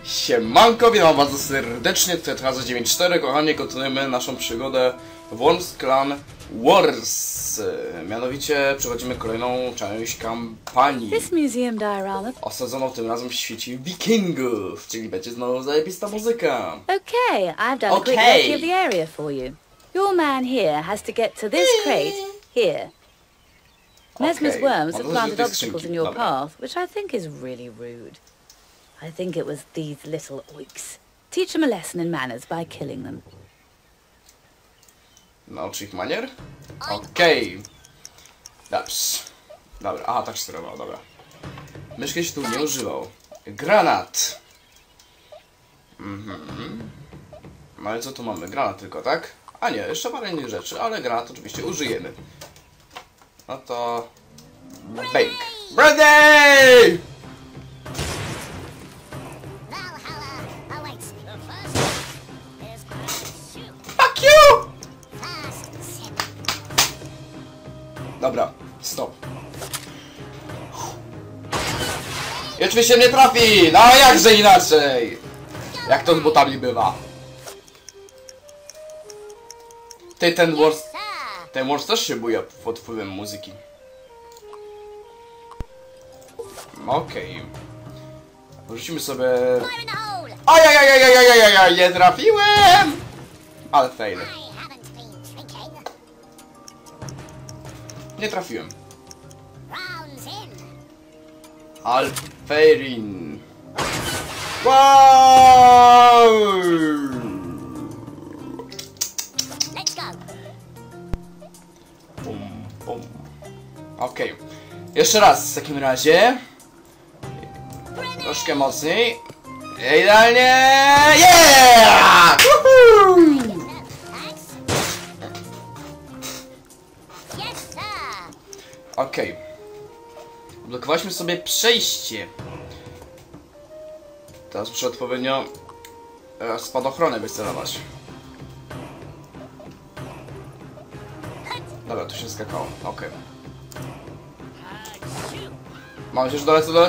Siemanko, witam bardzo serdecznie, tutaj Trazo 94, kochani, kontynuujemy naszą przygodę w Worms Clan Wars. Mianowicie przechodzimy kolejną część kampanii, osadzoną tym razem w świecie wikingów, czyli będzie znowu zajebista muzyka. Okay, I've done a quick recce of the area for you. Your man here has to get to this crate here. Mesmer's worms have planted obstacles in your path, which I think is really rude. I think it was these little oiks. Teach them a lesson in manners by killing them. Naucz ich manier? Okej. Dobrze. Dobra, aha, tak się sterował, dobra. Myszki się tu nie używał. Granat! No i co tu mamy? Granat tylko, tak? A nie, jeszcze parę innych rzeczy, ale granat oczywiście użyjemy. No to... Bang! Ready! Fuck you! Dobra, stop. I oczywiście nie trafi! No jakże inaczej! Jak to z botami bywa. Ten Wars też się buja pod wpływem muzyki. Okej. Wrzucimy sobie... Ajajajajajajajaj, nie trafiłem! Ale fail. Nie trafiłem. Alfeirin. Wow! Okej. Jeszcze raz w takim razie. Troszkę mocniej. Idealnie! Yeah! Okej. Odblokowaliśmy sobie przejście. Teraz muszę odpowiednio spadochrony wycelować. Dobra, tu się skakało. Okej. Mam nadzieję, że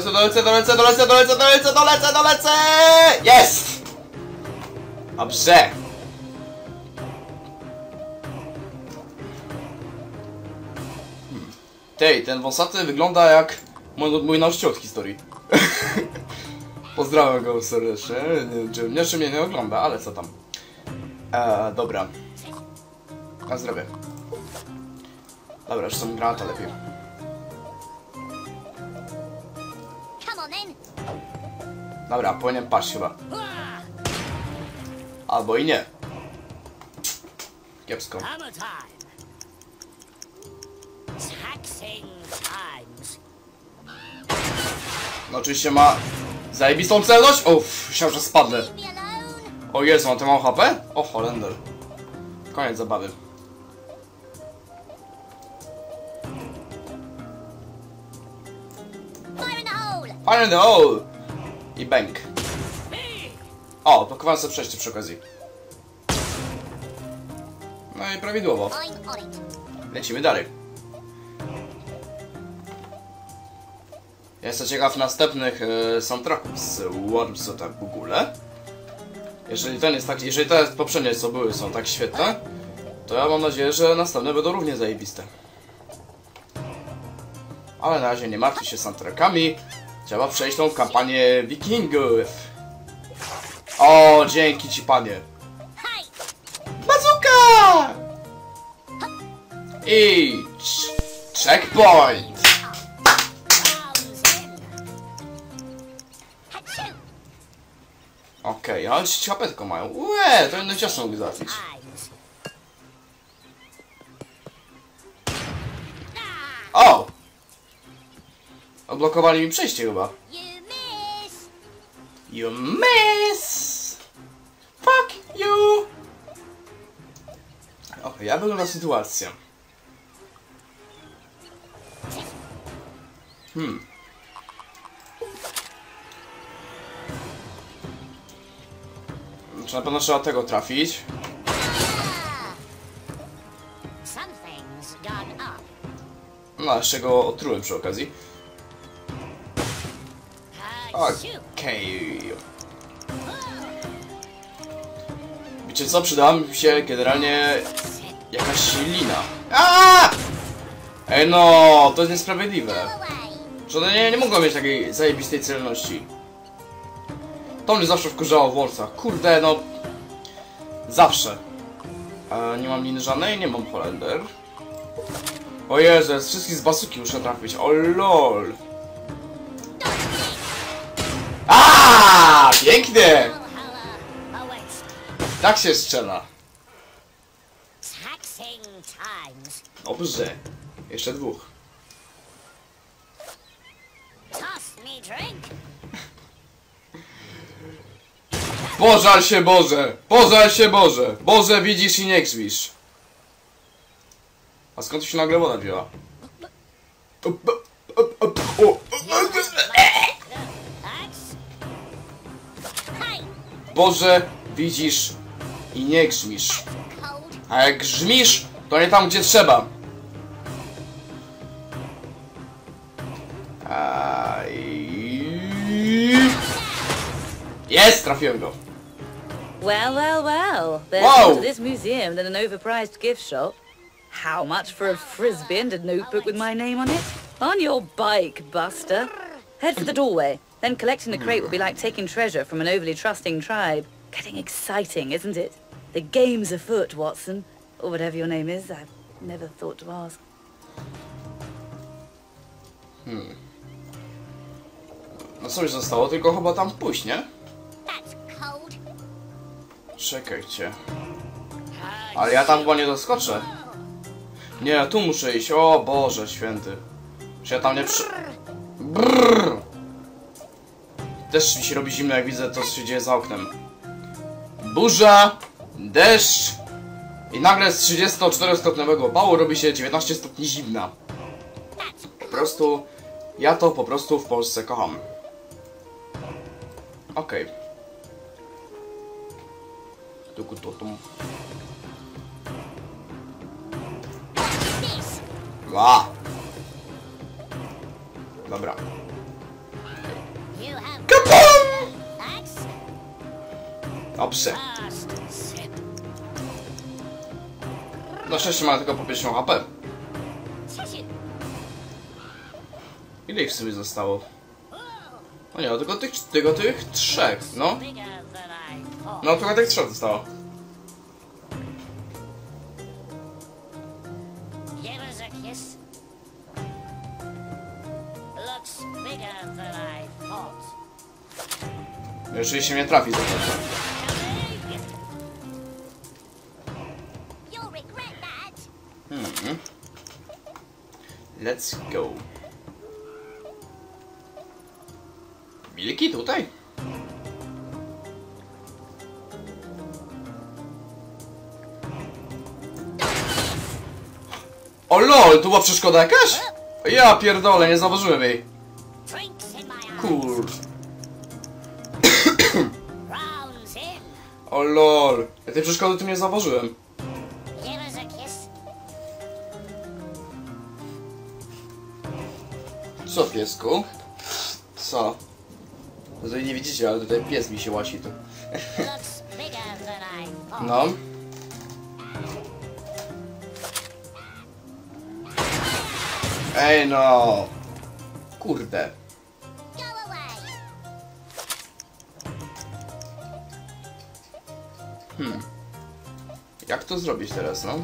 dolecę! Jest! Dobrze! Tej, ten wąsaty wygląda jak mój nauczyciel od historii. Pozdrawiam go serdecznie. Nie wiem, czy mnie nie ogląda, ale co tam. Dobra. Na zdrowie. Dobra, już są granata lepiej. Dobra, powinien paść chyba. Albo i nie. Kiepsko. No oczywiście ma zajebistą celność. Uff, myślałem, że spadnę. O Jezu, mam to mało HP? O Holender. Koniec zabawy. Fire in the hole! I bang. O, blokowałem sobie przejście przy okazji. No i prawidłowo. Lecimy dalej. Jestem ciekaw następnych soundtracków z Wormsa tak w ogóle. Jeżeli ten jest tak, jeżeli te poprzednie co były są tak świetne, to ja mam nadzieję, że następne będą równie zajebiste. Ale na razie nie martwcie się soundtrackami. Trzeba przejść tą kampanię wikingów. O, dzięki ci, panie. Bazooka! Idź. Checkpoint. Okej, ale ci HP tylko mają. Łe, to jednym ciosem mogę załatwić. O! Odblokowali mi przejście chyba. You miss! Fuck you! Okej, jak wygląda sytuacja? Znaczy na pewno trzeba tego trafić. No, jeszcze go otrułem przy okazji. Okej. Wiecie co? Przydała mi się generalnie jakaś lina. Aaaa! Ej no, to jest niesprawiedliwe. Że one nie mogą mieć takiej zajebistej celności. To mnie zawsze wkurzało w Warsach. Kurde, no... Zawsze. Nie mam liny żadnej, nie mam Holender. O Jezu, z wszystkich z basuki muszę trafić. O lol. Aaaa! Pięknie! Tak się strzela. Dobrze. Jeszcze dwóch. Pożal się Boże! Pożal się Boże! Boże widzisz i nie grzmisz. A skąd się nagle woda wzięła? Boże widzisz i nie grzmisz. A jak grzmisz, to nie tam gdzie trzeba. Jest! Trafiłem go. Well, well, well. There's Whoa. more to this museum than an overpriced gift shop. How much for a frisbee and a notebook with my name on it? On your bike, Buster. Head for the doorway. Then collecting the crate will be like taking treasure from an overly trusting tribe. Getting exciting, isn't it? The game's afoot, Watson. Or whatever your name is. I've never thought to ask. No co już zostało? Tylko chyba tam pójść, nie? Czekajcie. Ale ja tam chyba nie doskoczę. Nie, tu muszę iść. O Boże święty. Czy ja tam nie przy... Brrr. Też mi się robi zimno, jak widzę to, co się dzieje za oknem. Burza, deszcz i nagle z 34-stopniowego pału robi się 19 stopni zimna. Po prostu... Ja to po prostu w Polsce kocham. Okej. Ła! Dobra. Kapum! Dobrze. Na szczęście ma tylko po 50 HP. Ile ich w sumie zostało? No nie, tylko tych trzech, no. No, tylko tych trzech zostało. Jeżeli się mnie trafi, to Let's go. Wilki tutaj? O lol, tu była przeszkoda jakaś? Ja pierdolę, nie zauważyłem jej. Kur... O lol, ja tej przeszkody tu nie zauważyłem. Co, piesku? Co? Tutaj nie widzicie, ale tutaj pies mi się łasi tu. No. Ej no. Kurde. Jak to zrobić teraz, no?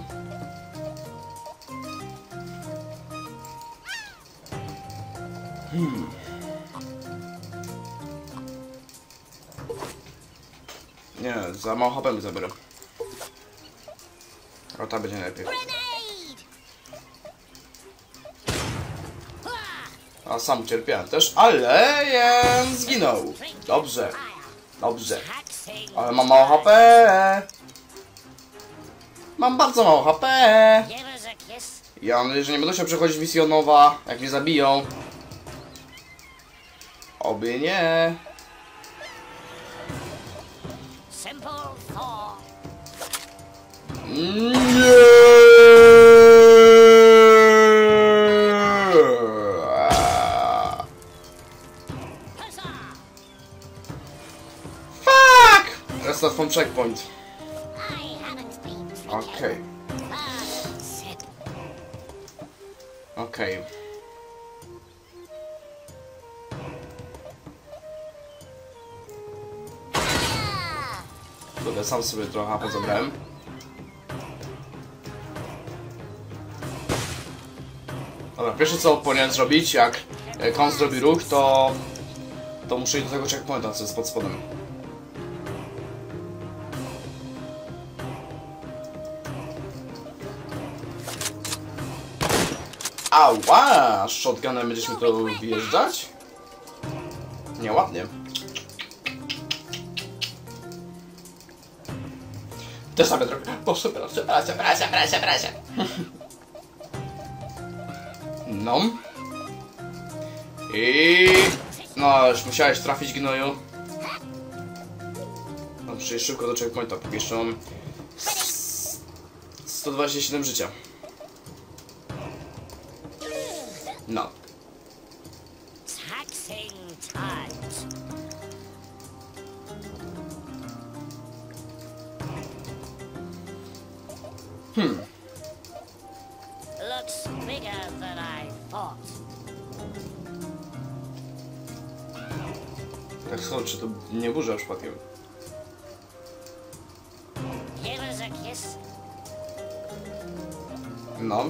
Nie, za mało HP mi zabiorę. O, ta będzie najlepiej. A sam cierpiałem też, ale zginął. Dobrze. Dobrze. Ale mam mało HP. Mam bardzo mało HP. Ja mam nadzieję, że nie będę się przechodzić misji od nowa, jak mnie zabiją. Oby nie. Nie. Fuck! Restart from checkpoint. Okej. Okej. Dobra, sam sobie trochę pozabrałem. Dobra, pierwsze co powinienem zrobić, jak on zrobi ruch, to muszę iść do tego checkpointa, co jest pod spodem. Ała! Shotgunem będziesz mi to wjeżdżać? Nieładnie. Te same drogi. Boże, przepraszam. No. I... No, już musiałeś trafić, gnoju. No, przecież szybko do checkpointa, póki jeszcze mam 127 życia. No. Looks bigger than I thought. Tak słuchaj, czy to nie burza przypadkiem? Here is a kiss. No.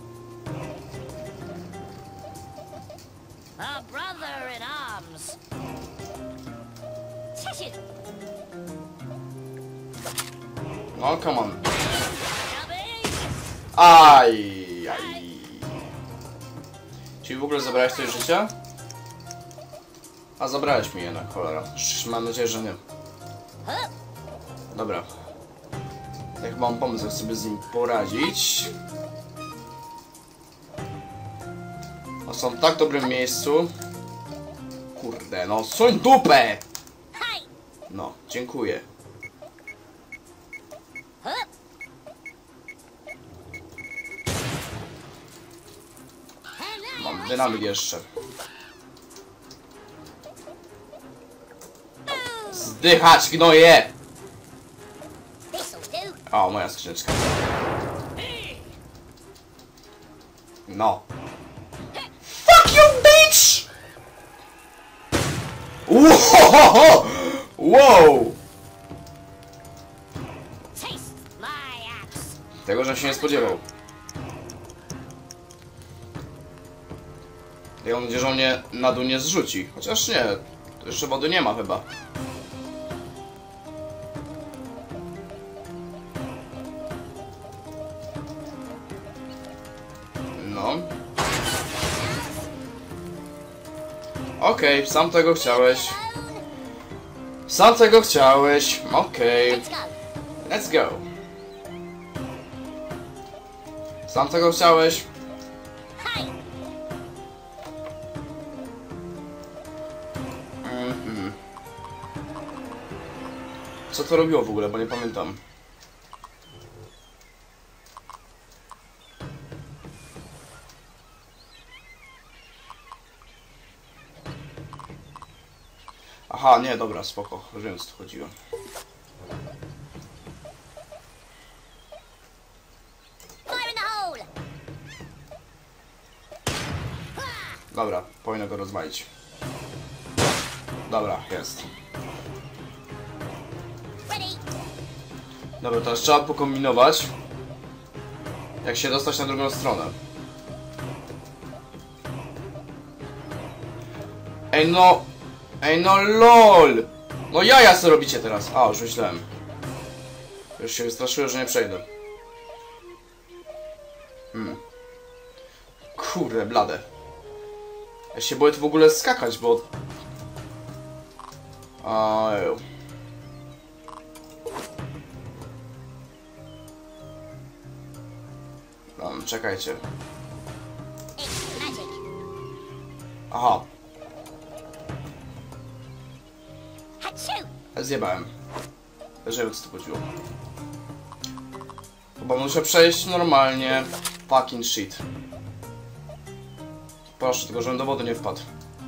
A brother in arms. Touch it. No, come on. Aj. Czyli w ogóle zabrałeś coś życia? A zabrałeś mi jednak, cholera. Mam nadzieję, że nie. Dobra. Ja chyba mam pomysł, jak sobie z nim poradzić. No, są w tak dobrym miejscu. Kurde, no suń dupę! No, dziękuję. Mam dynamit jeszcze. Zdychać, gnoje! O, moja skrzyneczka. No. Fuck you, bitch! Wow! Wow! Tego, żem się nie spodziewał. Ja mam nadzieję, że on mnie na dół nie zrzuci. Chociaż nie, to jeszcze wody nie ma chyba. No. Okej, sam tego chciałeś. Sam tego chciałeś. Okej. Let's go. Sam tego chciałeś. Co to robiło w ogóle, bo nie pamiętam. Aha, nie, dobra, spoko. Wiem, co tu chodziło. Dobra, powinno go rozwalić. Dobra, jest. Dobra, teraz trzeba pokombinować, jak się dostać na drugą stronę. Ej no lol! No jaja co robicie teraz? A, już myślałem. Już się wystraszyłem, że nie przejdę. Kurde, blade. Ja się boję tu w ogóle skakać, bo... Ojeju. Czekajcie. Aha. Zjebałem. Jeżeli co to chodziło. Chyba muszę przejść normalnie. Fucking shit. Proszę, tylko żebym do wody nie wpadł.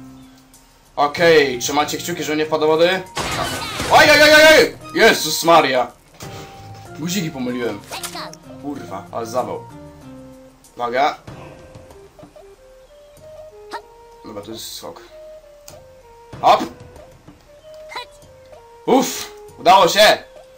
Okej, trzymacie kciuki, żeby nie wpadł do wody? Ojej! Jezus Maria! Guziki pomyliłem. Kurwa, ale zawał. Uwaga. Dobra, to jest skok. Hop! Uff! Udało się!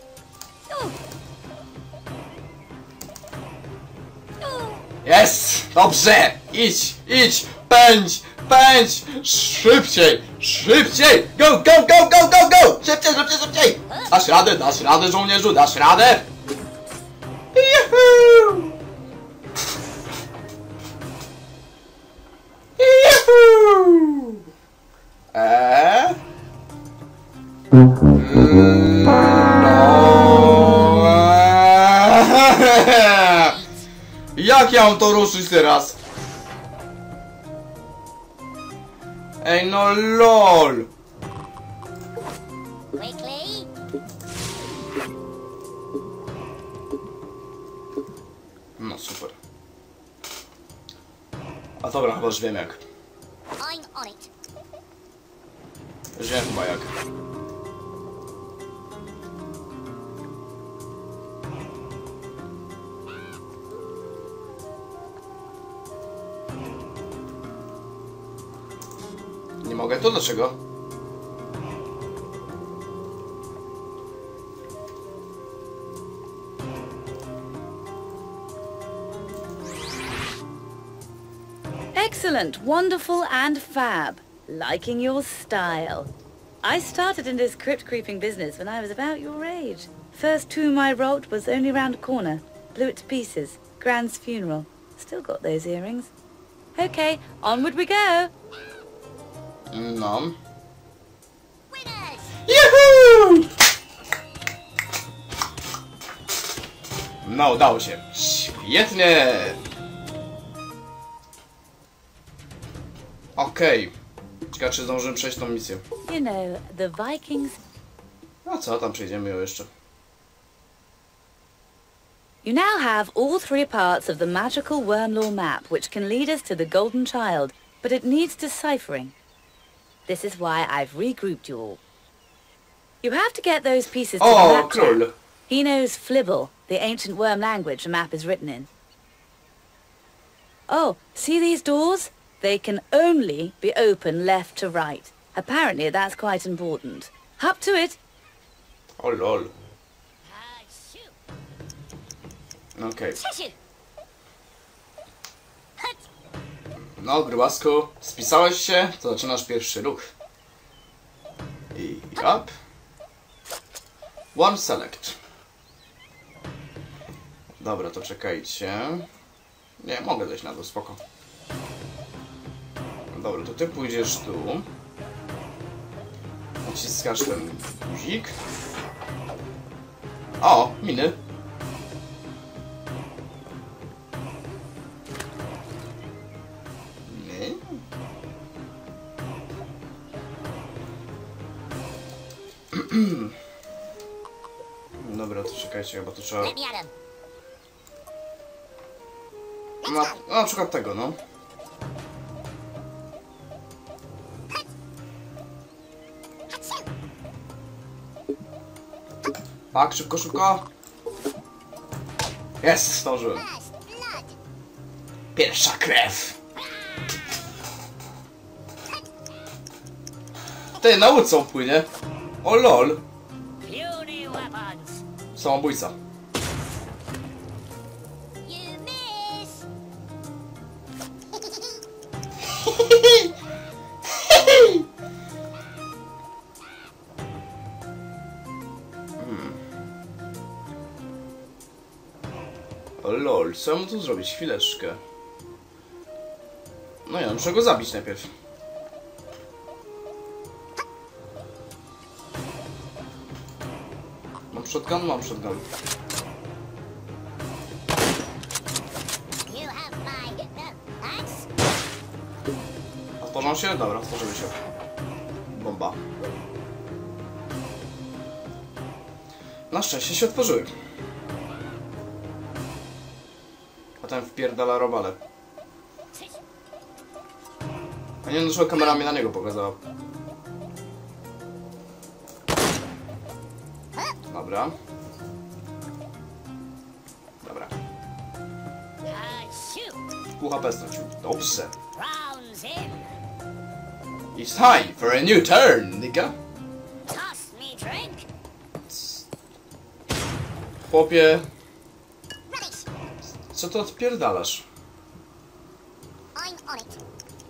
Jest! Dobrze! Idź! Idź! Pędź! Pędź! Szybciej! Szybciej! Go, go, go, go, go, go! Szybciej, szybciej, szybciej! Dasz radę, żołnierzu, dasz radę! Juhu! Juhu! Jak ja mam to ruszyć teraz? Ej, no lol! Quickly. No super. A dobra, chyba już wiem jak. I'm on it. Już wiem chyba jak. Nie mogę? To dlaczego? Excellent, wonderful and fab. Liking your style. I started in this crypt creeping business when I was about your age. First tomb I wrote was only round a corner. Blew it to pieces. Grand's funeral. Still got those earrings. Okay, onward we go. No. Winners. Juhu! No, udało się. Świetnie! Okej. Ciekawe, czy zdążymy przejść tą misję. You know, the Vikings... No co, tam przejdziemy ją jeszcze. You now have all 3 parts of the magical Wormlore map, which can lead us to the Golden Child, but it needs deciphering. This is why I've regrouped you all. You have to get those pieces to the O, map chap. król! He knows Flibble, the ancient worm language the map is written in. Oh, see these doors? They can only be open left to right. Apparently that's quite important. Up to it! O lol. Shoot. Okej. Tissue. Hut. No, grubasku, spisałeś się, to zaczynasz pierwszy ruch. I up. One select. Dobra, to czekajcie. Nie, mogę zejść na dół, spoko. Dobra, to ty pójdziesz tu. Naciskasz ten guzik. O, miny. Miny. Dobra, to czekajcie, chyba to trzeba... Let me at him. Na przykład tego, no. Tak, szybko, szybko. Jest, zdążyłem. First blood. Pierwsza krew. Ty, na łódce płynie. O lol. Puny weapons. Samobójca. You miss. O lol, co ja mu tu zrobić? Chwileczkę. No ja muszę go zabić najpierw. Mam shotgun? Mam shotgun. You have my axe. Otworzą się? Dobra, otworzyły się. Bomba. Na szczęście się otworzyły. Potem wpierdala robale. A nie wiem, dlaczego kamera mnie na niego pokazała. Dobra. Dobra. pół HP stracił. Dobrze. Rounds in. It's time for a new turn, nigga. Toss me drink. Chłopie, Rubbish. co ty odpierdalasz? I'm on it.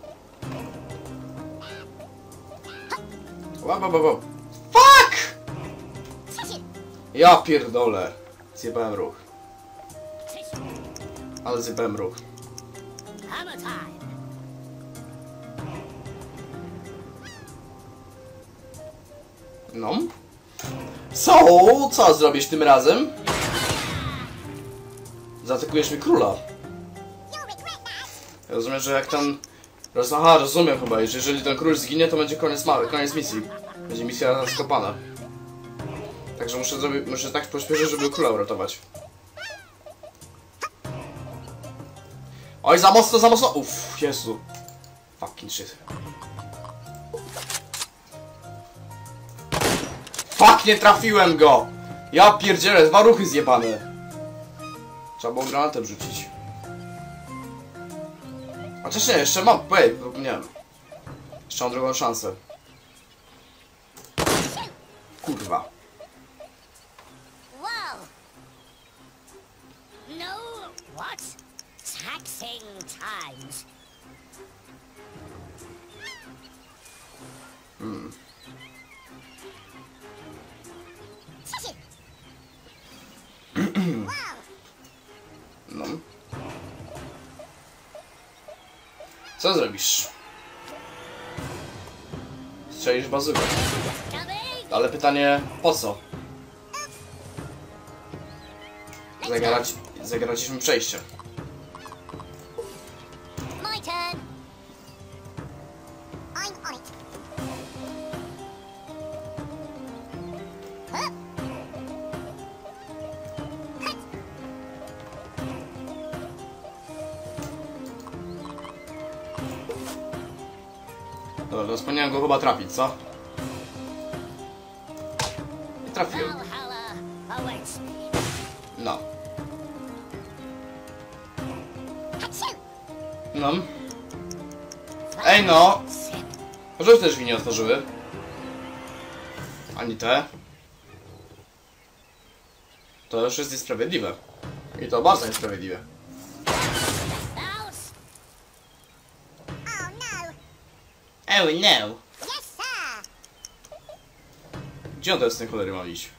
Wow. Fuck! Tissue. Ja pierdolę. Zjebałem ruch. Tissue. Ale zjebałem ruch. Hammer time. No. Co zrobisz tym razem? Zaatakujesz mi króla. You'll regret that. Ja rozumiem, że jak ten... Aha, rozumiem chyba, że jeżeli ten król zginie, to będzie koniec misji. Będzie misja skopana. Także muszę tak pośpieszyć, żeby króla uratować. Oj, za mocno! Uff, Jezu. Fucking shit. Fuck, nie trafiłem go! Ja pierdzielę, 2 ruchy zjebane. Trzeba było granatem rzucić. Chociaż nie, jeszcze mam, nie wiem. Jeszcze mam drugą szansę. Kurwa. Whoa. No. What? Taxing times. Tissue. Wow. No. Co zrobisz? Strzelisz bazukę. Coming. Ale pytanie, po co? Zagarać mi przejście. My turn. I'm on it. Huh? Dobra, to powinienem go chyba trafić, co? I trafiłem. Valhalla awaits me. No. Achoo! No. Ej no! Może też drzwi nie otworzyły? Ani te? To już jest niesprawiedliwe. I to bardzo niesprawiedliwe. Mouse. Oh no. Oh no! Yes, sir. Gdzie on teraz z tej cholery ma iść?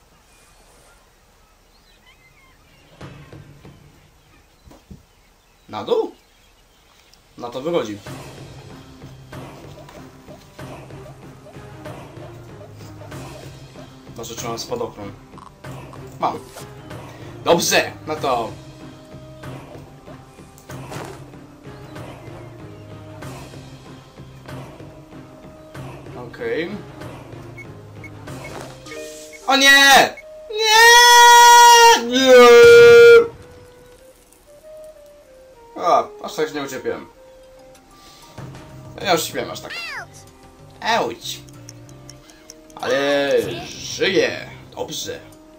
Na dół? Na to wychodzi. Może trzymam spadochron. Mam. Dobrze! No to... Okej. O nie! Nie! Nie! A, aż tak się nie ucierpiałem. Ja już śpiewam aż tak. Auć! Ale żyję! Dobrze.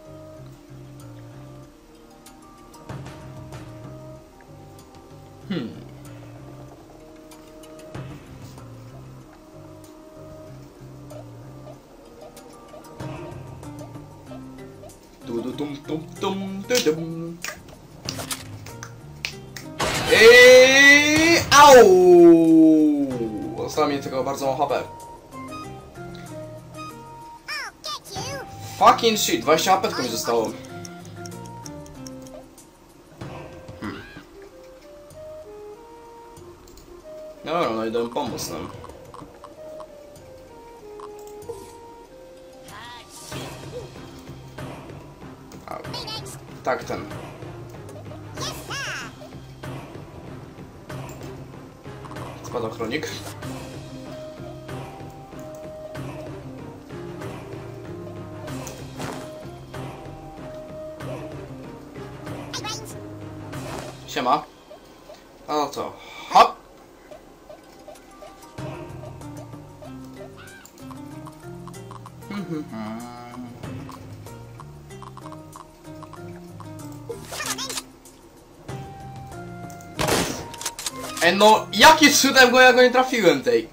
Dum. Au! Zostało mi tylko bardzo mało HP. I'll get you. Fucking shit, 20 HP tylko mi zostało. Dobra, no idę pomóc nam. Me next. Tak, ten. Yes, sir. Spadochronik. Hey, brains. Siema. No to hop. Come on then. No, jakie cudem ja go nie trafiłem tej?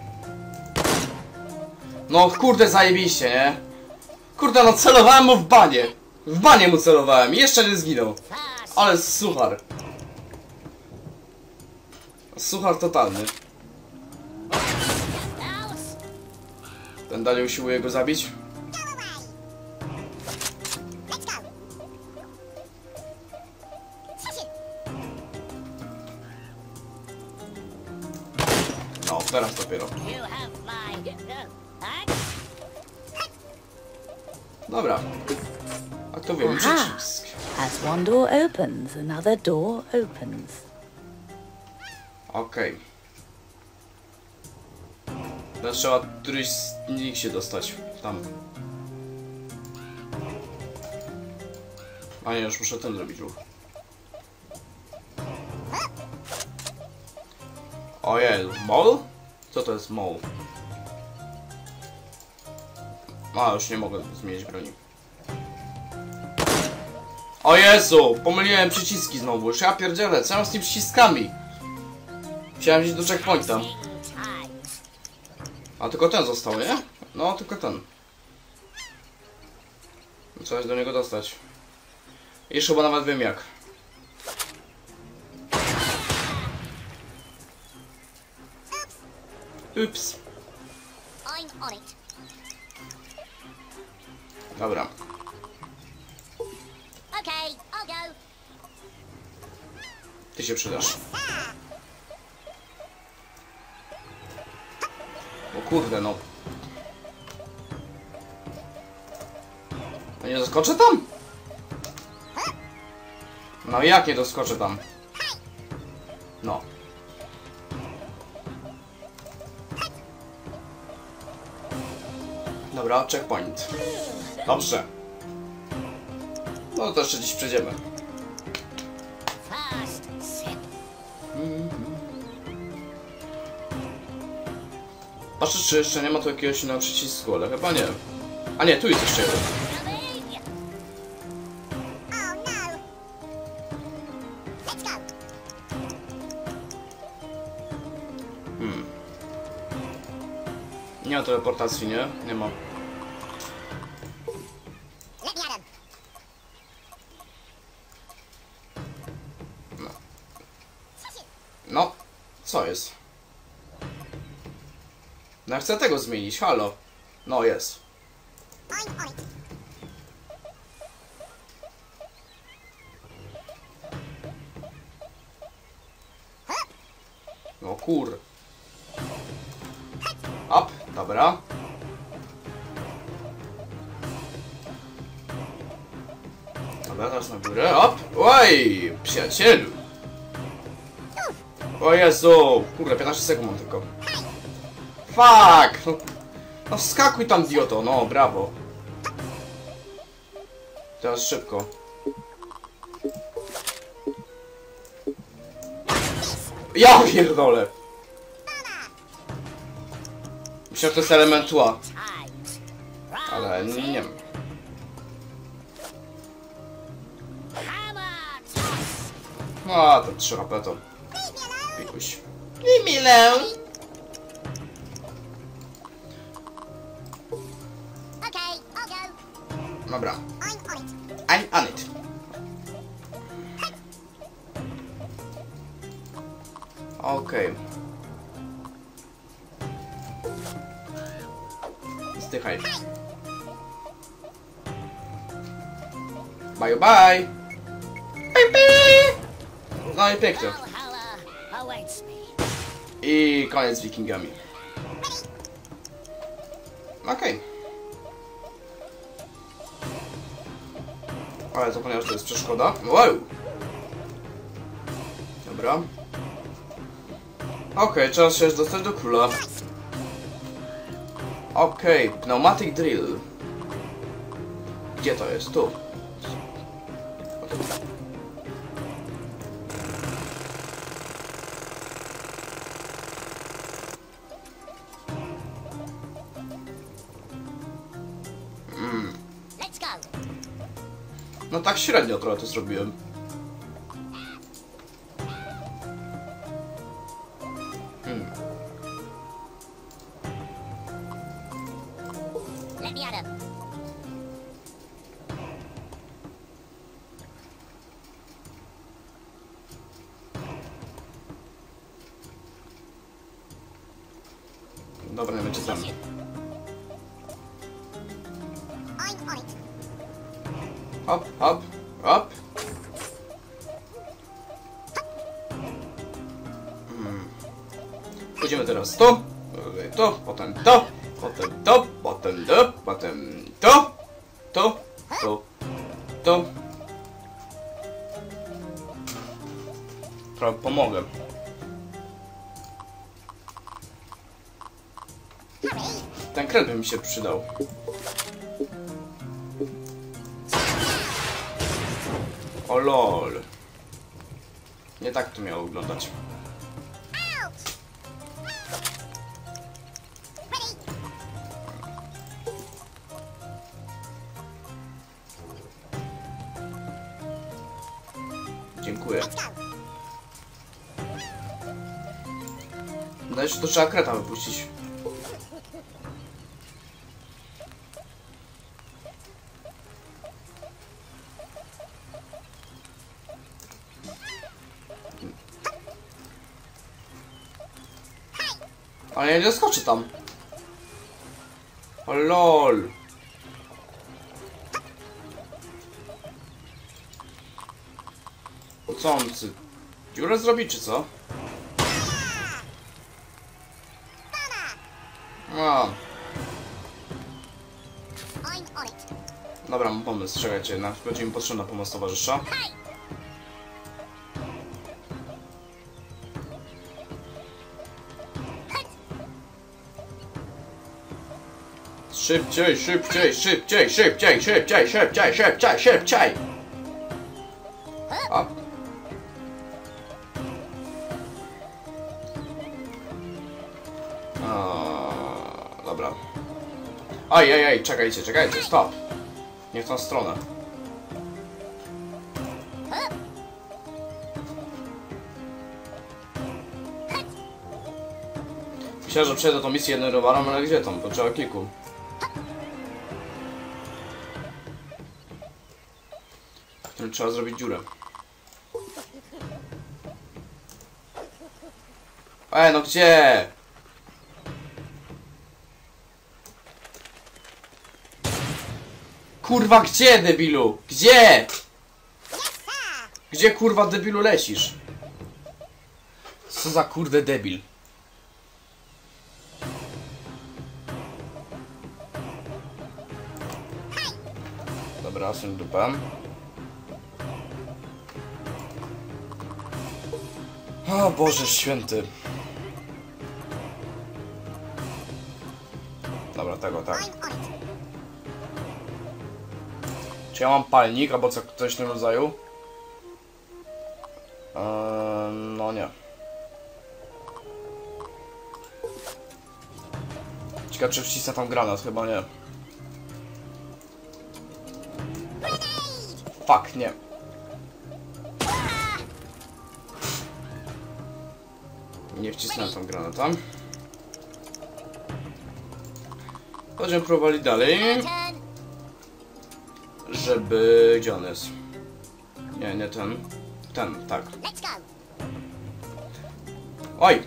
No, kurde, zajebiście, nie? Kurde, no celowałem mu w banie. W banie mu celowałem i jeszcze nie zginął. Ale suchar. Suchar totalny. Ten dalej usiłuje go zabić. No, teraz dopiero. Dobra. Aktywujemy przycisk. As one door opens, another door opens. Okej. Teraz trzeba któryś z nich się dostać. Tam. A nie, już muszę ten zrobić ruch. Ojej, mol? Co to jest mol? A, już nie mogę zmienić broni. O Jezu! Pomyliłem przyciski znowu. Już ja pierdzielę, co ja mam z tymi przyciskami? Chciałem iść do checkpointa. A tylko ten został, nie? No, tylko ten. Trzeba się do niego dostać. I chyba nawet wiem jak. Ups. Dobra. Ty się przydasz. O kurde, no. No nie doskoczę tam? No jak nie doskoczę tam? No. Dobra, checkpoint. Dobrze. No to jeszcze dziś przejdziemy. Patrzę, czy jeszcze nie ma tu jakiegoś innego przycisku, ale chyba nie. A nie, tu jest jeszcze jeden. Nie ma teleportacji, nie? Nie ma. No. No. Co jest? No ja chcę tego zmienić, halo. No jest. No kur. Up, dobra. Dobra, teraz na górę, up. Oj, przyjacielu. O Jezu, kurde, 15 sekund mam tylko. Fuck! No wskakuj tam, idioto, no brawo. Teraz szybko. Ja pierdolę! Myślę, że to jest element tła. Ale nie wiem. No, to 3 HP to. Pikuś. I milę. Dobra. I'm on it. Okej. Zdychaj. Bye bye. No i pięknie. I koniec z wikingami. Okej. Ale zapomniałem, że to jest przeszkoda. Wow! Dobra. Okej, trzeba się dostać do króla. Okej, pneumatic drill. Gdzie to jest? Tu. No tak średnio trochę to zrobiłem. Let me at him. Dobra, nie będzie tam. I'm on it. Hop, hop, hop. Pójdziemy teraz to, potem to, potem to, potem to, potem to, to. Trochę pomogę. Ten kret by mi się przydał. O lol. Nie tak to miało wyglądać. Dziękuję. Wydaje się, że to trzeba kreta wypuścić. Ale ja nie skoczę tam. O lol. Co on chce? Dziurę zrobić, czy co? No. I'm on it. Dobra, mam pomysł, czekajcie, na chwilę mi potrzebna pomoc towarzysza. Szybciej, szybciej, szybciej, szybciej, szybciej, szybciej, szybciej, szybciej! A. Dobra. Ej, czekajcie, czekajcie, stop! Nie w tą stronę. Myślałem, że przejdę tą misję jednym rowerem, ale gdzie tam? Potrzeba kilku. W którym trzeba zrobić dziurę. No gdzie? Kurwa, gdzie, debilu? Gdzie? Gdzie, kurwa, debilu, lecisz? Co za kurde debil? Dobra, są dupę. O Boże święty. Dobra, tego, tak. Czy ja mam palnik, albo coś w tym rodzaju? No nie. Ciekawe, czy wcisnę tam granat, chyba nie. Fuck, nie. Nie wcisnąłem tam granata. Będziemy próbowali dalej. Żeby... Gdzie on jest? Nie, nie ten. Ten, tak. Oj!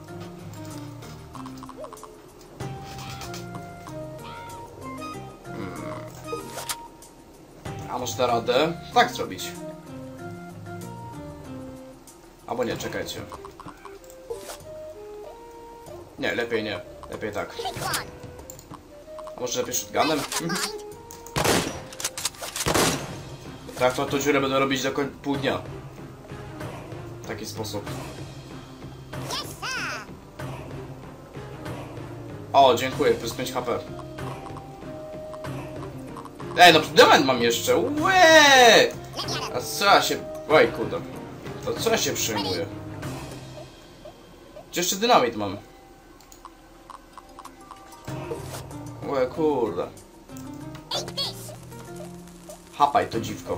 A może da radę tak zrobić? Albo nie, czekajcie. Nie, lepiej nie. Lepiej tak. A może lepiej shotgunem? Tak, to dziurę będę robić do pół dnia. W taki sposób. O, dziękuję, plus 5 HP. No diament mam jeszcze, łeee! A co ja się... Oj, kurde. To co ja się przejmuję? Gdzie jeszcze dynamit mam? Łe, kurde. Hapaj to dziwko.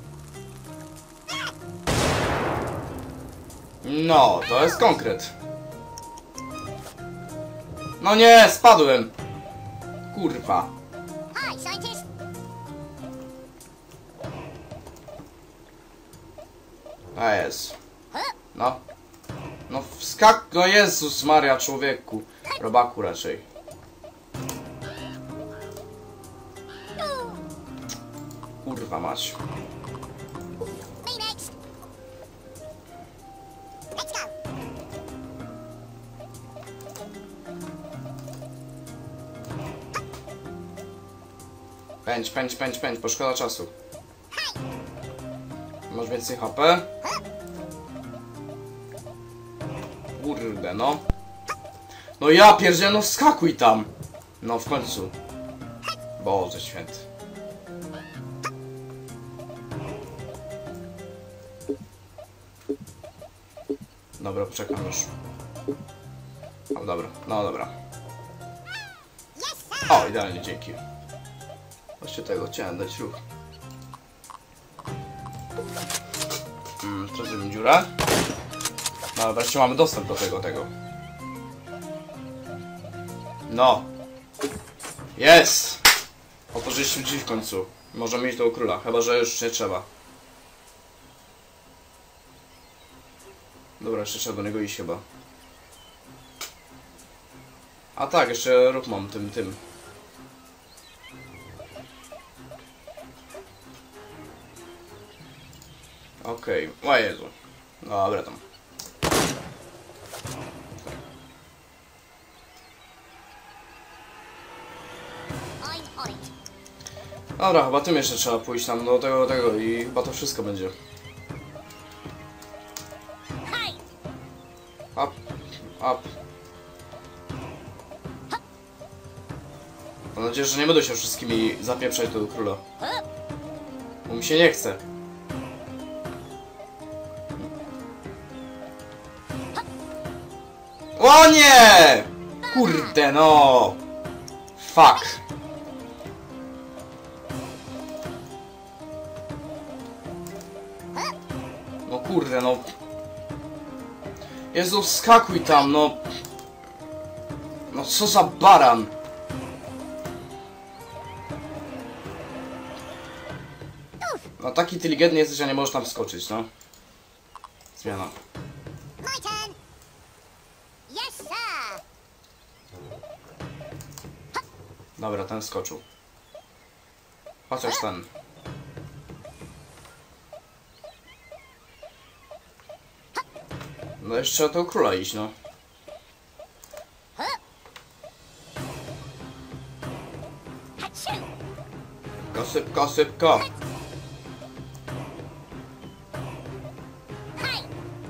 No, to jest konkret. No nie, spadłem. Kurwa. A jest. No. No wskak... No Jezus Maria, człowieku. Robaku raczej. Kurwa mać. Me next. Let's go. Pędź, pędź, pędź, pędź, bo szkoda czasu. Masz więcej HP? Kurde, no. No ja pierdzielę, no wskakuj tam! No w końcu. Boże święty. Dobra, poczekam już. O, dobra, no dobra. O, idealnie, dzięki. Właśnie tego chciałem dać ruch. Co zrobimy dziurę? No, wreszcie mamy dostęp do tego. No. Jest! Otworzyliśmy drzwi w końcu. Możemy iść do króla, chyba że już nie trzeba. Dobra, jeszcze trzeba do niego iść chyba. A tak, jeszcze ruch mam tym. Okej, o Jezu. Dobra tam. I'm on it. Dobra, chyba tym jeszcze trzeba pójść tam do tego i chyba to wszystko będzie. Hey. Up, up. Mam nadzieję, że nie będę się wszystkimi zapieprzać do króla. Bo mi się nie chce. O nie! Kurde no! Fuck! No kurde no! Jezu, skakuj tam, no! No co za baran! No taki inteligentny jesteś, że nie możesz tam wskoczyć, no. Zmiana. My turn. Yes, sir. Dobra, ten skoczył. Chociaż ten. No jeszcze trzeba do króla iść, no. Achoo. Szybko, szybko. Hey.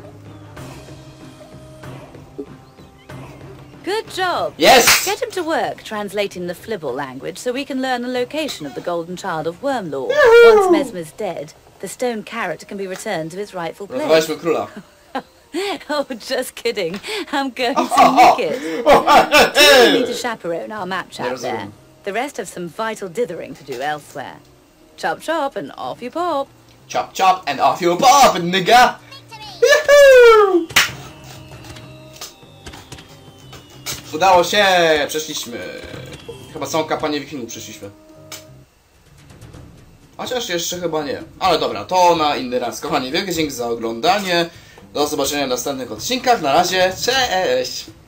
Good job. Yes! Get him to work translating the Flibble language so we can learn the location of the Golden Child of Wormlore. Once Mesmer's dead, the stone carrot can be returned to its rightful place. Ratowaliśmy króla. Oh, just kidding. I'm going to nick it. You need to chaperone our map chat there. The rest have some vital dithering to do elsewhere. Chop chop and off you pop. Chop chop and off you pop, nigga! Victory. Udało się! Przeszliśmy. Chyba całą kampanię Wikingów przeszliśmy. Chociaż jeszcze chyba nie. Ale dobra, to na inny raz. Kochani, wielkie dzięki za oglądanie. Do zobaczenia w następnych odcinkach. Na razie, cześć!